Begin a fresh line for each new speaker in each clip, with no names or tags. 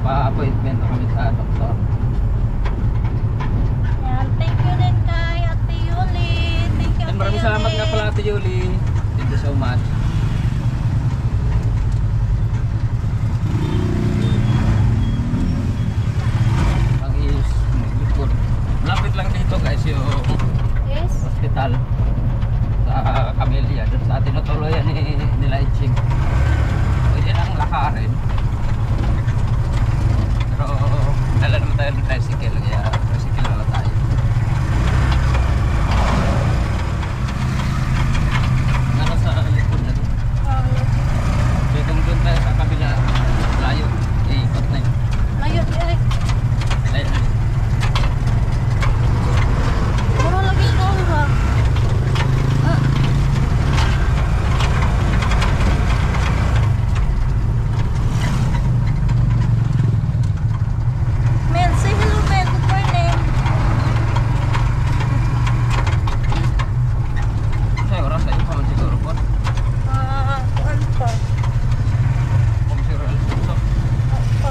Pa-appointment kami sa doktor.
Yan, thank you din kay Ate Yuli. Thank you,
And
Ate
maraming salamat
Yuli.
nga pala Ate Yuli. Thank you so much. Ang is likod. Lapit lang dito guys yung
Yes.
hospital sa Camellia. Doon sa tinutuloyan nila Iching. Pwede nang lakarin. Pero dala naman tayo ng tricycle. Kaya tricycle na tayo. Ano sa likod na doon? Kaya kung doon tayo sa kabila, layo. Ikot na yun.
Layo di ay.
Layo na yun.
Mura lagi ikaw ba? Mel, say hello, Mel. Good morning.
Sa oras tayo pa man siguro po.
Kuan pa.
Kung siguro alas 8.
Pa.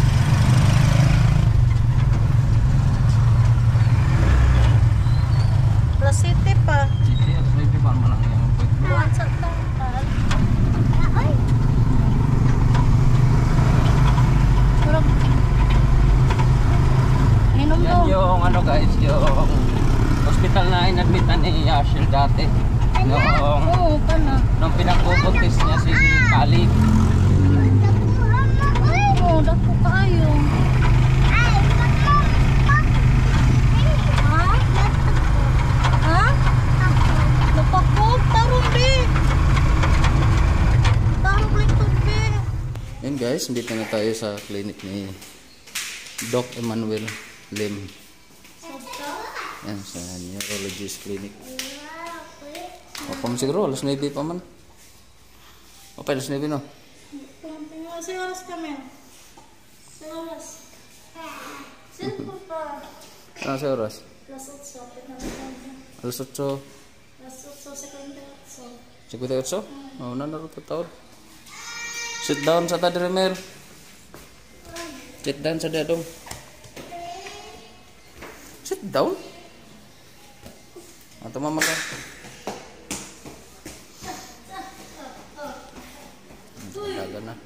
Plus City pa.
City, alas 9 pa man lang yung appointment.
Buwan sa tangkal. Ay. Pero, inom
Yan
daw.
yung ano guys, yung hospital na inadmitan ni Yashil dati. Noong
Oo, pa na.
nung pinagpupuntis niya si Kali.
Oo, dako kaayo. Ha? Ha? Napakog, tarong be. Tarong likod be.
Yan guys, dito na tayo sa clinic ni Doc Emmanuel Lim. Yan sa neurologist clinic. O pa man siguro, alas 9 pa man. O pa alas 9 no?
Sa oras kami. Sa oras. Cellphone pa.
Ano sa oras?
Plus 8.
Alas 8.
Plus 8, second 8.
58? O, naruto taon. Sit down sa tadrimel. Sit down sa dadong. Sit down? Ato mama ka. Dagan na.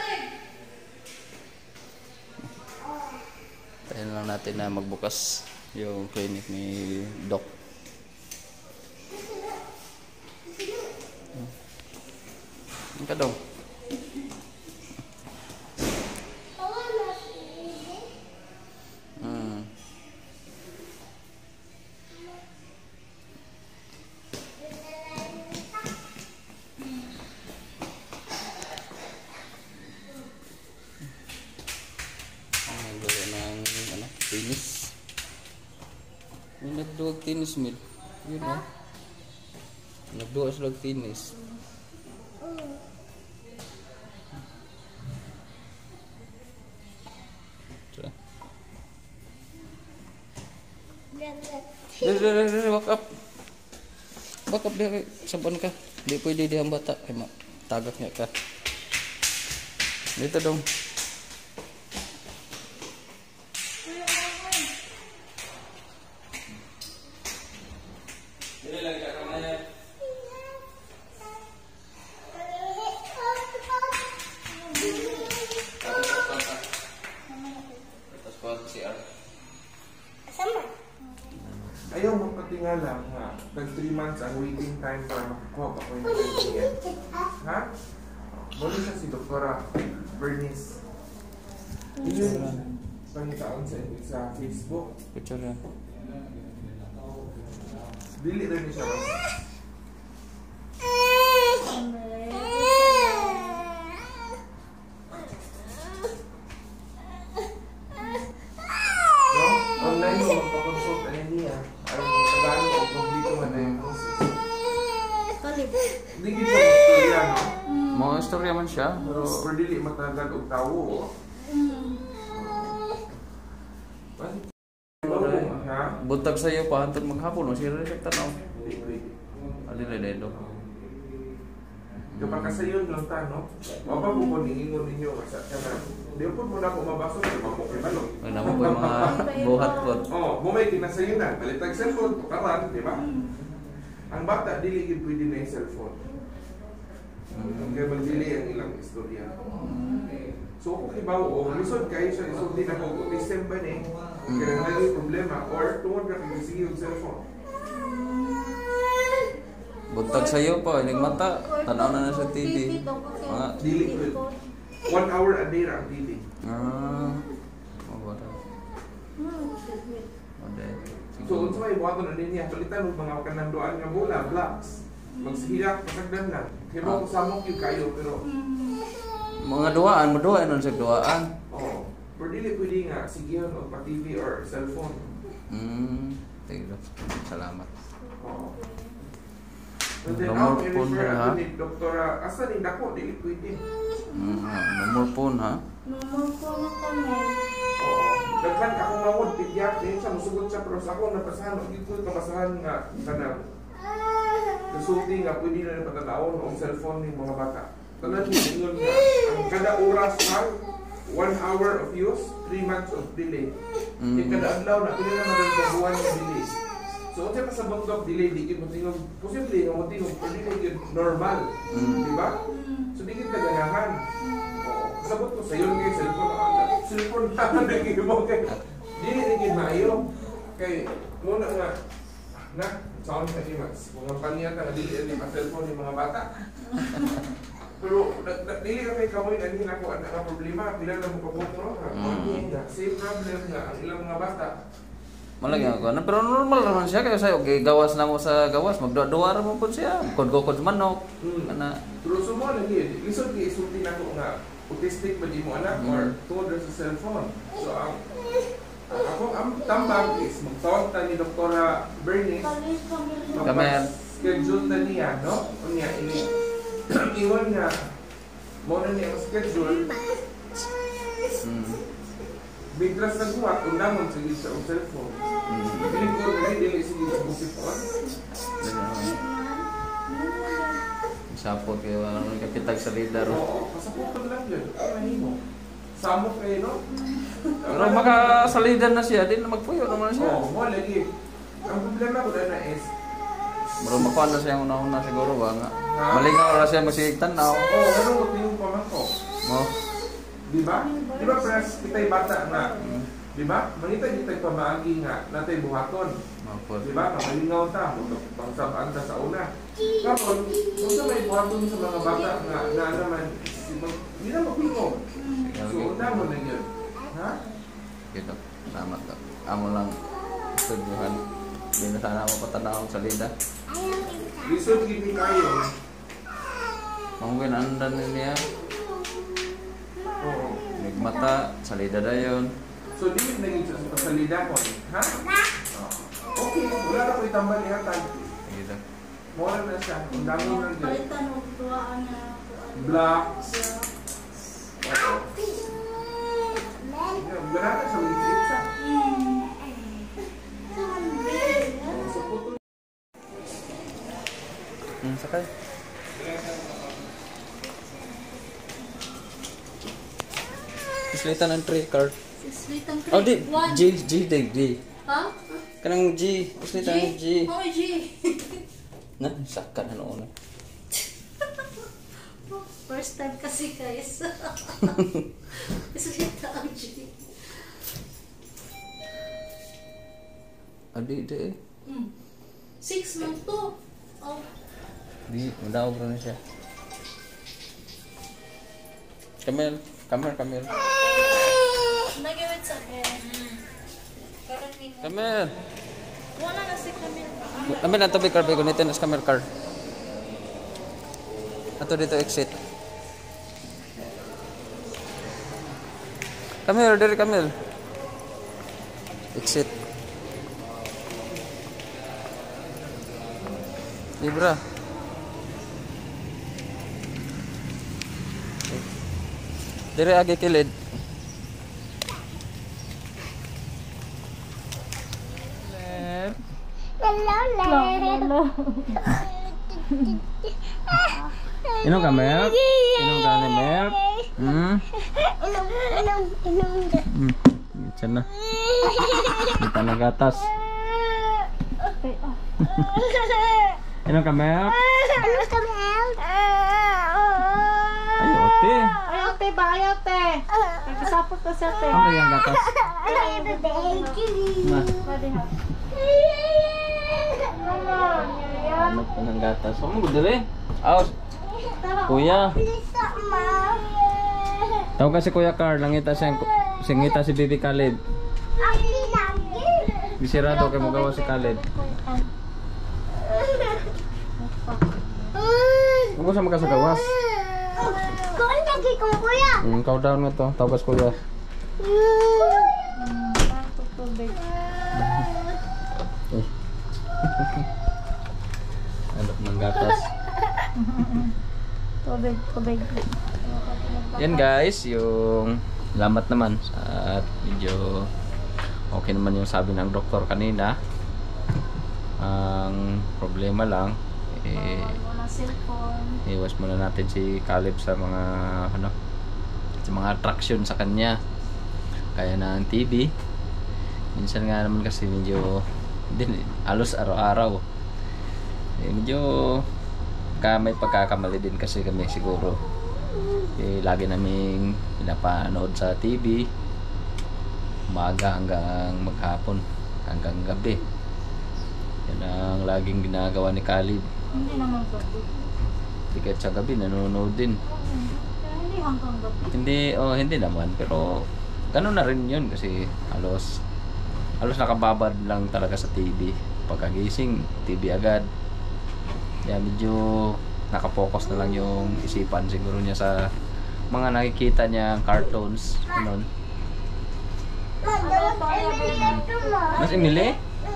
Tayo na lang natin na magbukas yung clinic ni Doc. Ang ka daw? Nagduwa ng ano, tinis. May nagduwag tinis mil. Yun o. Nagduwa sila tinis. Dali, back up. Back up dia, saban ka. Di pwede di ang bata. Ay, tagak niya ka. Dito dong. Dili lagi ka kamaya. Tapos pa CR.
Ayaw magpatingala nga. Tag 3 months ang waiting time para makakuha pa appointment niya. Ha? Muli siya si Dr. Bernice. Yun pangitaon sa Facebook.
Picture yan.
Dili rin niya siya. No? Online mo magpa-consult na niya. Ay, magkagano o kompleto nga diagnosis.
Kalib.
Hindi kita siya istorya, no?
Mga istorya man siya, pero
Or dili matagal og tawo, o. Ha?
buntag sa iyo pa hantod maghapon, masira rin siya tanaw. Ali na dedo.
Kapag kasayon lang ta, no? Wapa po po niingon ninyo sa kanan. Di po muna po mabasok sa mga balong.
Ay naman po yung mga buhat po.
Oo, bumay kinasayunan. Balitag cellphone, tukaran, di ba? Ang bata, dili gid pwede na yung cellphone. Kaya magdili ang ilang istorya. So kung ibaw o lisod kayo siya, lisod din ako kung December ni, kaya naging problema, or tungod ka kung sige yung cellphone.
Buntag sa'yo po, ining mata. Tanaw na sa TV. Mga
Dili ko. 1 hour a day ra ang TV.
Mabara. Ode.
So unsa may buhaton na niya, palitan og mga kanandoan nga bola, blocks. Magsihilak, pasagdan lang. Kaya ko samok yung kayo, pero
Mga duaan, maduaan nun sa duaan.
oh, pero dili pwede nga sigihan o pa TV or cellphone.
Thank you. Salamat.
Oo. So then
Normal
now,
phone
i-refer
na, ha?
ako ni Doktora, asa ni dako, dili pwede.
Number phone ha?
Number ko na kami.
Oo. Daghan ako mawod, pediatric siya, musugod siya, pero sa ako napasahan, hindi ko kapasahan nga kanang kasulti nga pwede na napatatawon o cellphone ng mga bata. Tanan niyo, ingon nga, ang kada oras lang, 1 hour of use, 3 months of delay. Kada adlaw na, pwede na magagabuhan ng delay. So, kung sa bundok delay, di yun matingog, posible nga matingog, pwede na yun normal. Di ba? So, di yun kaganahan. Sabot ko sa'yo ngayon, cellphone na naging mo kay dili naging maayo. Kay, muna nga, sound sa imas. Kung panyata nga dili ni pa-cellphone ng mga bata. Pero, dili ka kay kamoy na hindi ako ang problema. Bila na mo kapotro, same problem nga ang ilang mga bata.
Malagyan ako. Pero normal naman siya. Kaya sa'yo, gawas na mo sa gawas. Magdua-dua mo po siya. Kod-kod manok.
Pero sumo lagi, lisod kay isulti na ko nga autistic ba di mo anak or tungod sa cellphone. So ako ang tambang is magtawag ta ni Doktora Bernice. Schedule na niya, no? Unya ini iwan nga mo na niya ang schedule. Bigras na buhat, undamon sige sa cellphone. Piling ko na dili sige sa cellphone.
Sapot kayo, kapitag sa lidar.
Oo, kasapotod lang yun. Ay, mahimo. Samok kayo, no?
Pero makasalidan na siya, di na magpuyo naman siya.
Oo, mo lagi. Ang problema ko na is,
Pero makuha na siya una-una siguro ba nga. Malingaw na siya magsigtan na.
oo, ano ko tingin pa man ko.
Mo?
Di ba? Di ba, press, kita'y bata nga. Di ba? Mangita kita'y pamaagi nga, natay buhaton.
Mapot.
Di ba? Malingaw ta, pangsabaan ta sa una. Kapon, kung sa may buhaton sa mga bata nga, na naman, hindi na mapingog. So, una mo na yun. Ha?
Gitu. Salamat ka. Amo lang studyuhan. Hindi na sana ako patanawang sa lida.
Lisod gini kayo.
Mungkin andan niya.
Oo.
Nagmata, salida na yun.
So, di yun naging sa pasalida ko. Ha? Okay, wala na ko itambal ihatan.
Gitu.
Mora na siya. Ang dami na dyan.
Palitan o duwaan na.
Blocks. Oo. Gana na sa liit siya. So, puto.
Sakay. Islitan ng 3 card.
Sislitan
Oh, di.
One.
G.
Ha?
Kanang G. Islitan ng G.
Oh, G.
Na, sakan na noon.
First time kasi guys. Sislitan ang G.
Adi, di.
6 lang to. Oh.
Di, madaog na siya. Kamel.
Nag-iwit sa akin.
Kamel.
Wala na si Camille.
Kamel, ato ba card? Gunitin as Kamel card. Ato dito exit. Kamel, dari Kamel. Exit. Libra. Dire agi kilid.
Lolo.
Inom ka milk? Inom ka ng milk? Diyan na. Dito na gatas. Inom ka milk? Ayaw, te.
Ayaw, te ba? Ayaw, te. Nagkasapot na siya, te.
Ano yung gatas? Ma.
Pwede ha.
Ano pa ng gatas? Ano mo dali? Aos. Kuya. Tawag ka si Kuya Carl. Nangita singita si Bibi Khalid. Bisirado kay magawa si Khalid. Huwag sa makasagawas.
Kung lagi kong kuya.
Ikaw down nga to. Tawag ka si Kuya.
Tubig.
Ano ng gatas?
Tubig.
Yan guys, yung salamat naman at medyo okay naman yung sabi ng doktor kanina. Ang problema lang
Wala cellphone.
iwas muna natin si Caleb sa mga sa mga attraction sa kanya kaya ng TV. Minsan nga naman kasi medyo din halos araw-araw medyo may pagkakamali din kasi kami siguro. Lagi naming pinapanood sa TV umaga hanggang maghapon hanggang gabi. Yan ang laging ginagawa ni Caleb.
Hindi naman gabi.
Hindi kahit sa gabi nanonood din.
Hindi hanggang gabi.
Hindi naman pero ganun na rin yun kasi halos nakababad lang talaga sa TV. Pagkagising TV agad. Kaya medyo nakapokus na lang yung isipan siguro niya sa mga nakikita niya cartoons ganun. Mas Emily?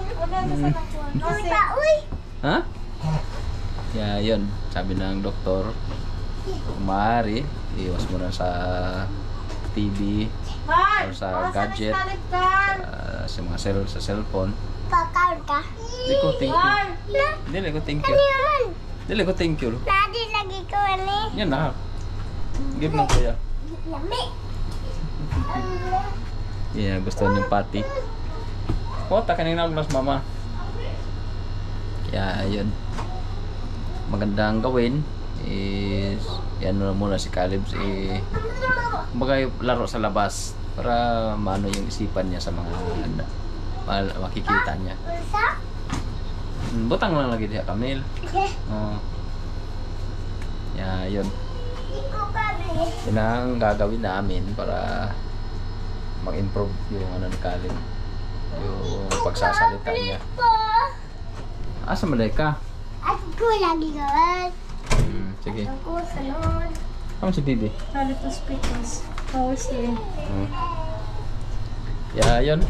Ha? Yeah, yun. Sabi ng doktor, kung maaari, iwas mo na sa TV or sa gadget, sa mga sa cellphone.
Pakal ka.
Dili ko thank you. Dili ko thank you. Dili ko thank you.
Tadi lagi ko ani.
Yan na. Give mo kuya.
Lami.
Yeah, gusto niyo pati. Kota kanina mas mama. Kaya yun. Magandang gawin is yan muna si Caleb kumbaga laro sa labas para maano yung isipan niya sa mga makikita niya. Butang lang lagi diha Camille. Yun. Yun ang gagawin namin para mag-improve yung ni Caleb. Yung pagsasalita niya. Asa malay ka?
Ako lagi gawin.
Sige.
Ako sunod.
Ano si Bibi?
Halit to speakers. Powerful.
Yun.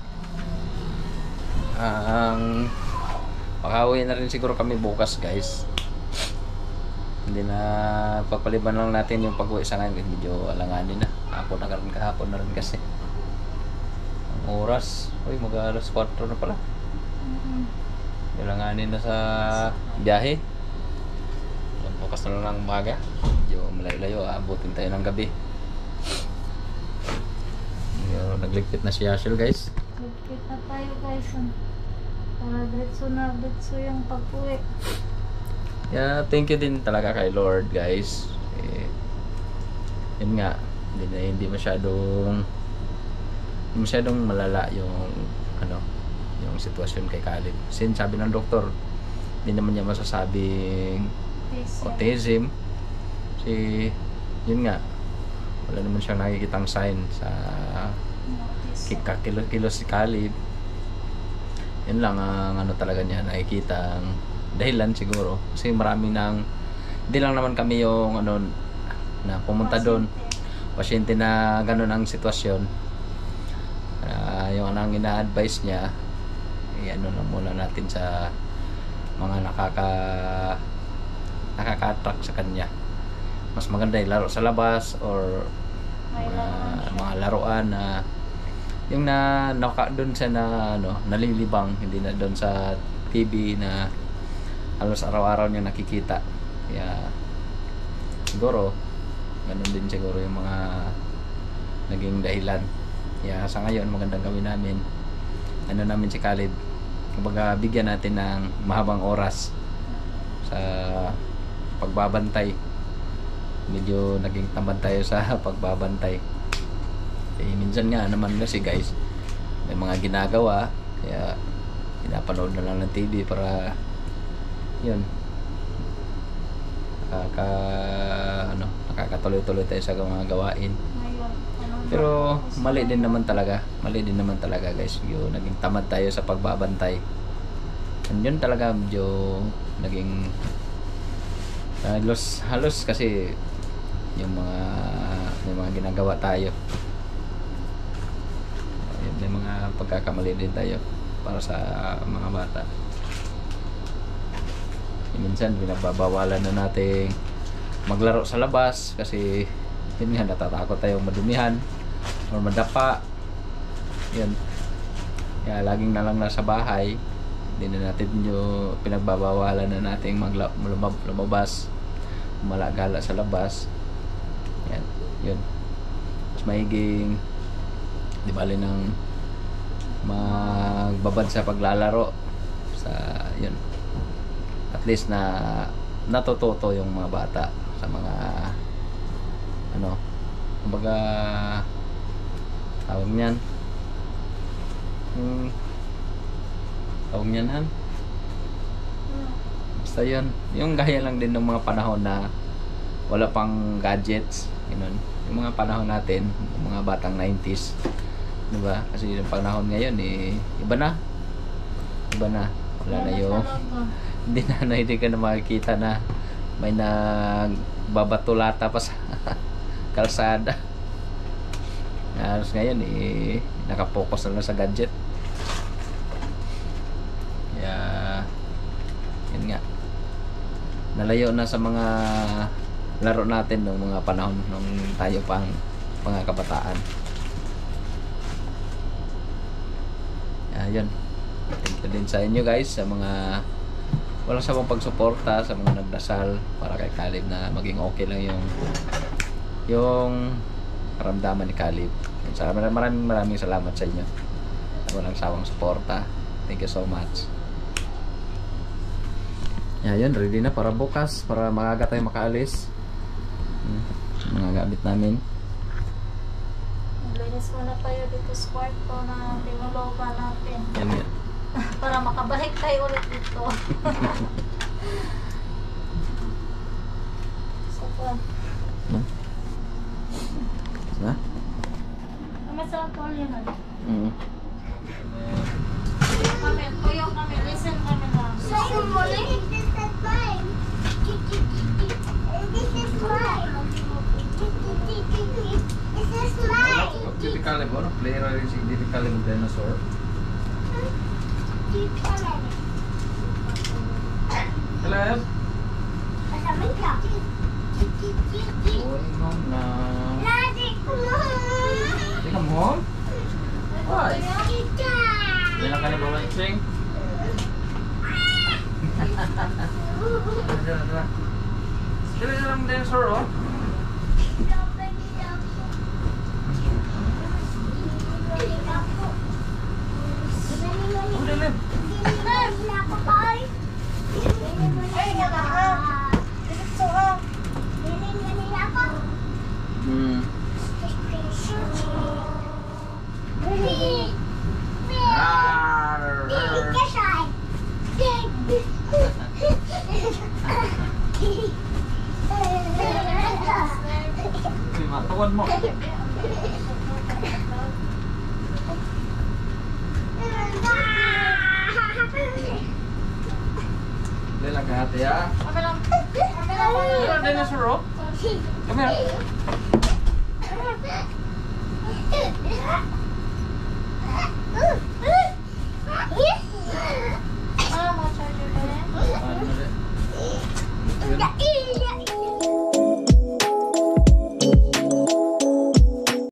Ang pakauwi na rin siguro kami bukas guys. Hindi na pagpaliban lang natin yung pag-uwi sa ngayon. Medyo alanganin na. Kahapon na rin kasi. Ang oras. Uy, mag-alas 4 na pala. Alanganin na sa biyahe. Bukas na lang ng umaga. Medyo malayo-layo. Abutin tayo ng gabi. Nagligpit na si Yashel guys.
Ligpit na tayo guys. Para diretso yung pag-uwi.
Thank you din talaga kay Lord guys. Yun nga, hindi masyadong malala yung yung sitwasyon kay Caleb. Since sabi ng doktor, hindi naman niya masasabing autism. Yun nga, wala naman siyang nakikitang sign sa kilos si Caleb. Yun lang ang talaga niya nakikita dahilan siguro kasi maraming hindi lang naman kami yung na pumunta doon pasyente na ganun ang sitwasyon. Yung anong ina-advise niya lang muna natin sa mga nakaka-attract sa kanya. Mas maganda yung laro sa labas or mga laruan na yung doon sa nalilibang, hindi na doon sa TV na halos araw-araw niya nakikita. Kaya siguro ganun din siguro yung mga naging dahilan. Kaya sa ngayon magandang gawin namin, ano namin si Caleb, kumbaga bigyan natin ng mahabang oras sa pagbabantay. Medyo naging tamad tayo sa pagbabantay. Minsan nga naman kasi guys, may mga ginagawa, kaya pinapanood na lang ng TV para yun, nakakatuloy-tuloy tayo sa mga gawain. Pero mali din naman talaga guys, yung naging tamad tayo sa pagbabantay. And yun talaga medyo naging halos kasi yung may mga ginagawa tayo, may mga pagkakamali din tayo para sa mga bata. Minsan binababawalan na nating maglaro sa labas kasi yun nga, natatakot tayong madumihan or madapa. Yun, kaya laging na lang nasa bahay. Hindi na natin yung pinagbabawalan na nating lumabas, malagala sa labas. Yan, yun. Mas maiging di bali nang magbabad sa paglalaro sa yun, at least na natututo yung mga bata sa mga kumbaga tawag niyan basta yun, yung gaya lang din ng mga panahon na wala pang gadgets, yun, yung mga panahon natin, yung mga batang 90s, diba? Kasi yung panahon ngayon iba na, wala na yung hindi ka na makikita na may nagbabatulata pa sa kalsada. Halos ngayon nakapokus na lang sa gadget. Kaya yun nga, nalayo na sa mga laro natin nung mga panahon nung tayo pang mga kabataan. Yun, thank you din sa inyo guys, sa mga walang sabang pagsuporta, sa mga nagdasal para kay Caleb na maging okay lang yung karamdaman ni Caleb. Maraming salamat sa inyo, walang sawang suporta. Thank you so much. Yun, ready na para bukas, para maaga tayo makaalis. Mga gamit namin.
Maglinis muna tayo dito sa kwarto na tinulog natin.
Yan.
Para makabalik tayo ulit dito.
Ha?
Masarap po yun.
Tuyo kami, listen kami lang. Sa'yo mo lang. This is mine. This is mine. This is mine.
Typical mo, player rin significant ng dinosaur. Hello?
Masamay ka.
Going home na.
Lagi ko mo.
Hindi ka mo home? Why? Hindi na ka na ba sing? Sila na lang dinosaur, oh. Matawan mo. Lelang ke hati ya. Ada dinosaur. Come here.